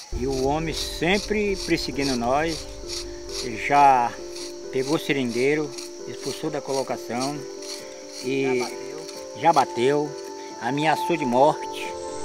E o homem sempre perseguindo nós, já pegou o seringueiro, expulsou da colocação e já bateu, ameaçou de morte.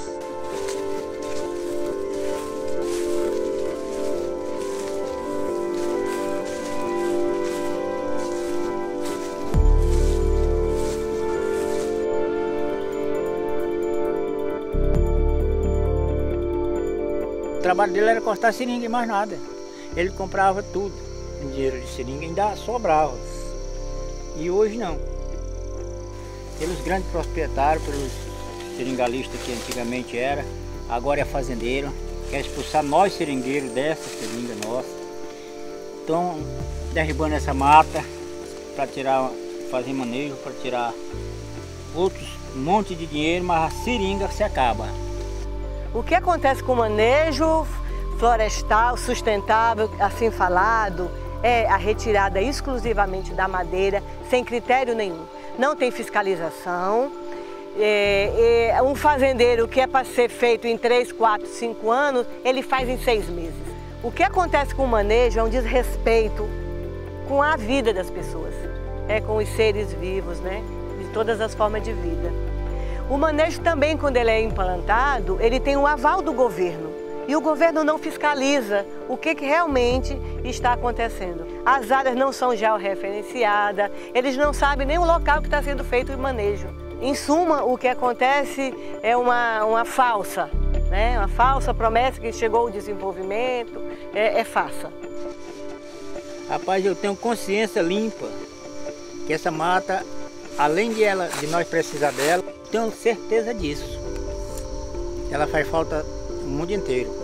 O trabalho dele era cortar seringa e mais nada. Ele comprava tudo, em dinheiro de seringa, ainda sobrava. E hoje não. Pelos grandes proprietários, pelos seringalistas que antigamente era, agora é fazendeiro, quer expulsar nós seringueiros dessa seringa nossa. Estão derribando essa mata para tirar, fazer manejo, para tirar outros um monte de dinheiro, mas a seringa se acaba. O que acontece com o manejo florestal sustentável, assim falado, é a retirada exclusivamente da madeira, sem critério nenhum. Não tem fiscalização. Um fazendeiro que é para ser feito em 3, 4, 5 anos, ele faz em 6 meses. O que acontece com o manejo é um desrespeito com a vida das pessoas, com os seres vivos, né? De todas as formas de vida. O manejo também, quando ele é implantado, ele tem um aval do governo. E o governo não fiscaliza o que realmente está acontecendo. As áreas não são georreferenciadas, eles não sabem nem o local que está sendo feito o manejo. Em suma, o que acontece é uma falsa, né? Uma falsa promessa que chegou o desenvolvimento, é farsa. Rapaz, eu tenho consciência limpa que essa mata, além de nós precisar dela, tenho certeza disso. Ela faz falta o mundo inteiro.